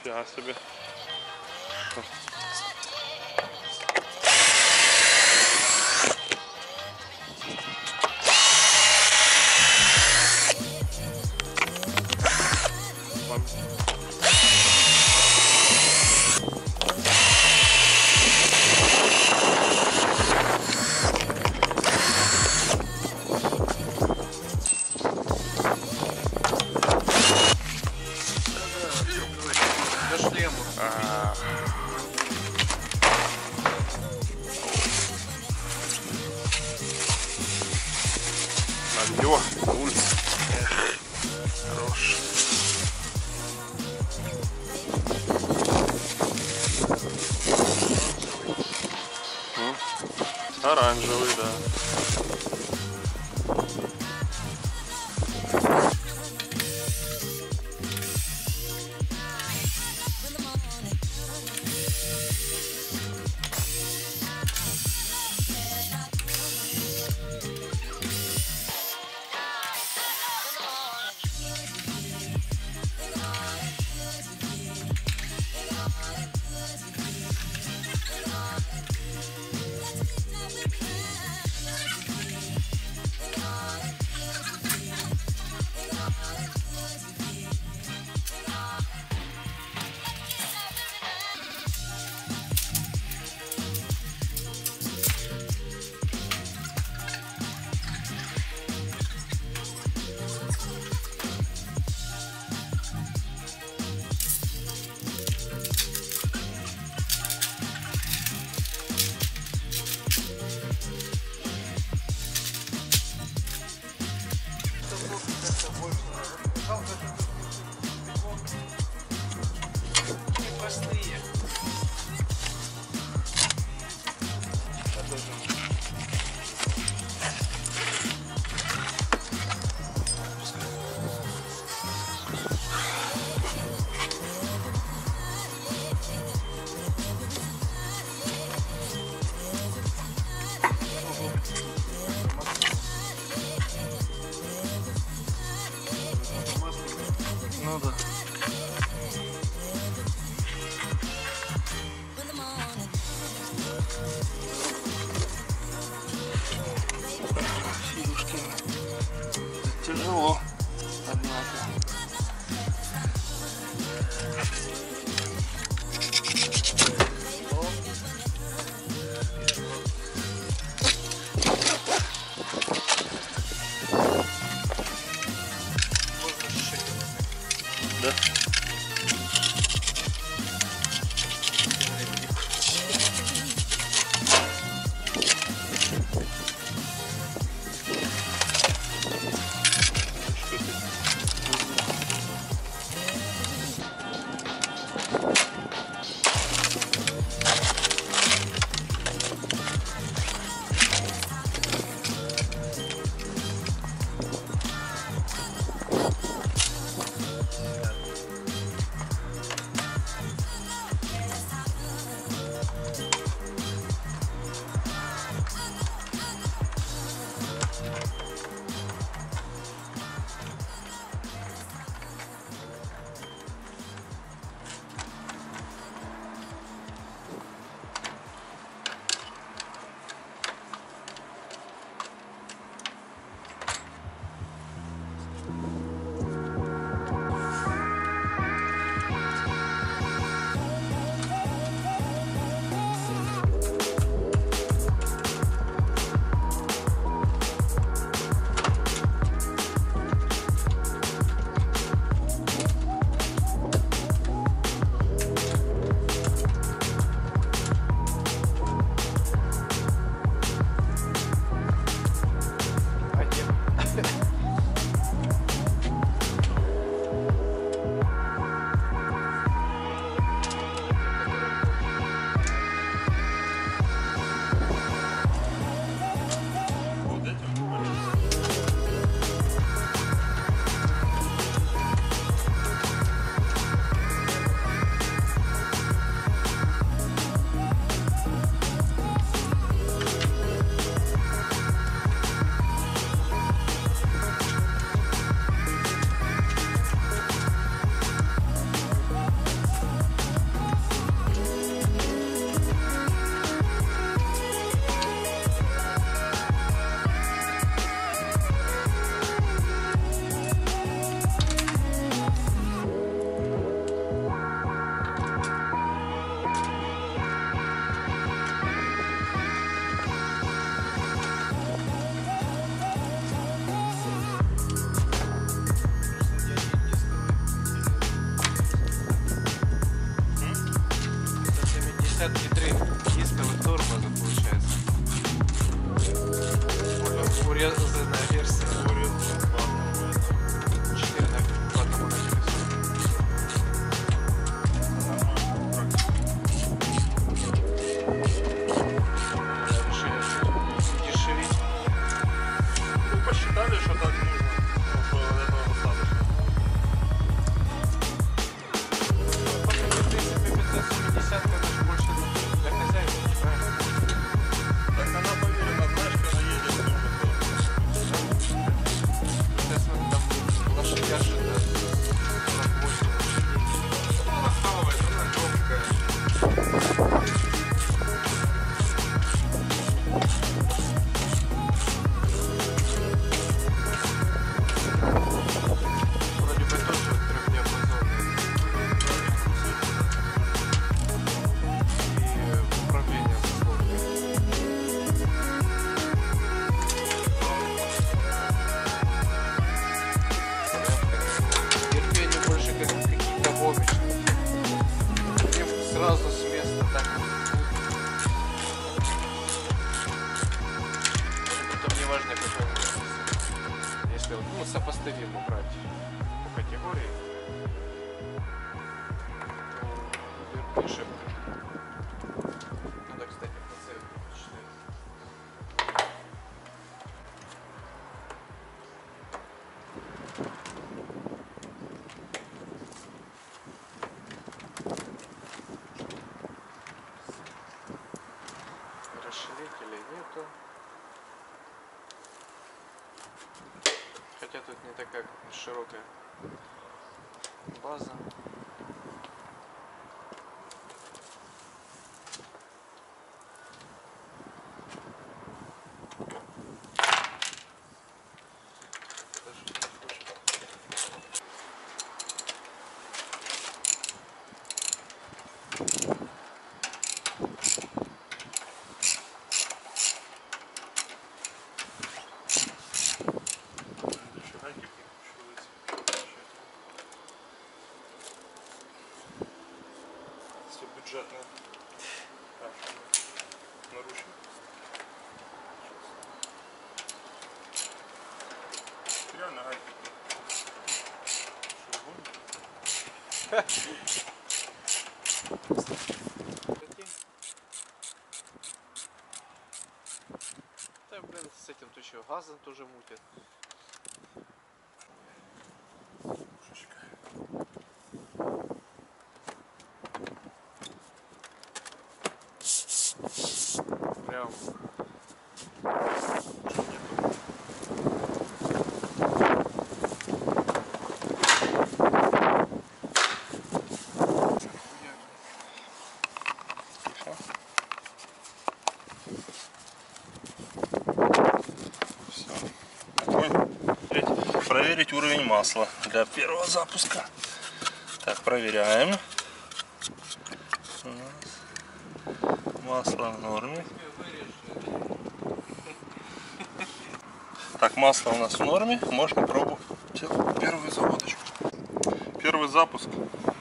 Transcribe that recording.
Нифига себе. Налево, на улице. Хорош. Оранжевый, да. Ну да. Сидушки. Тяжело, однако. Да. десятки 3 дисковых тормоза получается. Урезанная версия. 4 по одному на колесо. Решили дешевить. Ну, посчитали, что так нужно. Что этого достаточно. В принципе, 570 это же больше для хозяина, правильно? Так она поверена, знаешь, когда едет. Соответственно, там лошадяж это 48 лошадей. Она хавает, она легкая. Вроде бы тоже трехдиапазонный. И управление заслонкой. Терпение больше как какие-то гомичные. Им сразу с места так. Притом не важно какой он. Если вот, ну, сопоставимо брать по категории, то верблюжек. Надо, кстати, по цене почитать. Расширителей нету. Хотя тут не такая широкая база. Даже не хочет. Все бюджетное. Наручник. Реально гайки. Да, блин, с этим то еще газом тоже мутят. Прям. Проверить уровень масла для первого запуска. Так, проверяем. У нас масло в норме. Так, масло у нас в норме. Можно пробовать первую заводочку. Первый запуск.